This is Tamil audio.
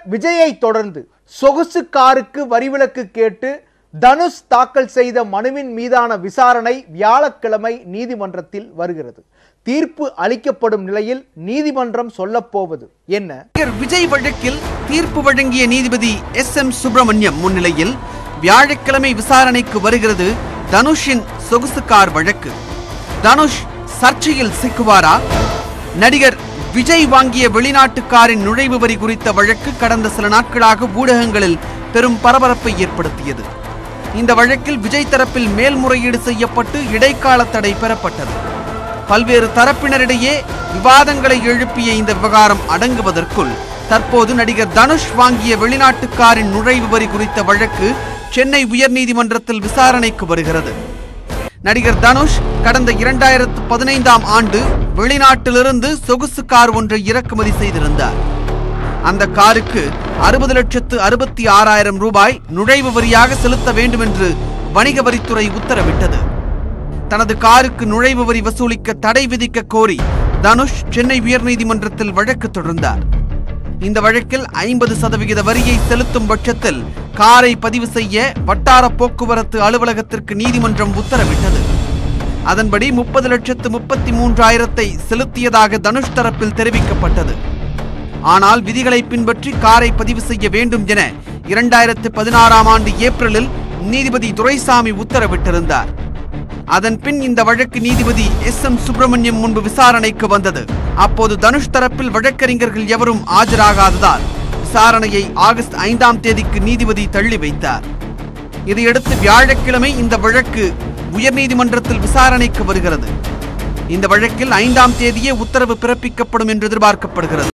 விஜயை தொடர்ந்து சொகுசு காருக்கு வரிவிலக்கு கேட்டு தனுஷ் தாக்கல் செய்த மனுவின் மீதான விசாரணை வியாழக்கிழமை நீதிமன்றத்தில் வருகிறது. தீர்ப்பு அளிக்கப்படும் நிலையில் நீதிமன்றம் சொல்லப்போவது என்ன? விஜய் வழக்கில் தீர்ப்பு வழங்கிய நீதிபதி SM சுப்பிரமணியம் முன்னிலையில் வியாழக்கிழமை விசாரணைக்கு வருகிறது தனுஷின் சொகுசு கார் வழக்கு. தனுஷ் சர்ச்சையில் சிக்குவாரா? நடிகர் விஜய் வாங்கிய வெளிநாட்டு காரின் நுழைவு வரி குறித்த வழக்கு கடந்த சில நாட்களாக ஊடகங்களில் பெரும் பரபரப்பை ஏற்படுத்தியது. இந்த வழக்கில் விஜய் தரப்பில் மேல்முறையீடு செய்யப்பட்டு இடைக்கால தடை பெறப்பட்டது. பல்வேறு தரப்பினரிடையே விவாதங்களை எழுப்பிய இந்த விவகாரம் அடங்குவதற்குள் தற்போது நடிகர் தனுஷ் வாங்கிய வெளிநாட்டு காரின் நுழைவு வரி குறித்த வழக்கு சென்னை உயர்நீதிமன்றத்தில் விசாரணைக்கு வருகிறது. நடிகர் தனுஷ் கடந்த 2015ஆம் ஆண்டு வெளிநாட்டிலிருந்து சொகுசு கார் ஒன்றை இறக்குமதி செய்திருந்தார். அந்த காருக்கு 60,66,000 ரூபாய் நுழைவு வரியாக செலுத்த வேண்டும் என்று வணிக வரித்துறை உத்தரவிட்டது. தனது காருக்கு நுழைவு வரி வசூலிக்க தடை விதிக்க கோரி தனுஷ் சென்னை உயர்நீதிமன்றத்தில் வழக்கு தொடர்ந்தார். இந்த வழக்கில் 50% வரியை செலுத்தும் பட்சத்தில் காரை பதிவு செய்ய வட்டார போக்குவரத்து அலுவலகத்திற்கு நீதிமன்றம் உத்தரவிட்டது. அதன்படி 30,33,000 செலுத்தியதாக தனுஷ் தரப்பில் தெரிவிக்கப்பட்டது. ஆனால் விதிகளை பின்பற்றி காரை பதிவு செய்ய வேண்டும் என 2016ஆம் ஆண்டு ஏப்ரலில் நீதிபதி துரைசாமி உத்தரவிட்டிருந்தார். அதன் பின் இந்த வழக்கு நீதிபதி SM சுப்பிரமணியம் முன்பு விசாரணைக்கு வந்தது. அப்போது தனுஷ் தரப்பில் வழக்கறிஞர்கள் எவரும் ஆஜராகாததால் விசாரணையை ஆகஸ்ட் 5ஆம் தேதிக்கு நீதிபதி தள்ளி வைத்தார். இதையடுத்து வியாழக்கிழமை இந்த வழக்கு உயர்நீதிமன்றத்தில் விசாரணைக்கு வருகிறது. இந்த வழக்கில் 5ஆம் தேதியே உத்தரவு பிறப்பிக்கப்படும் என்று எதிர்பார்க்கப்படுகிறது.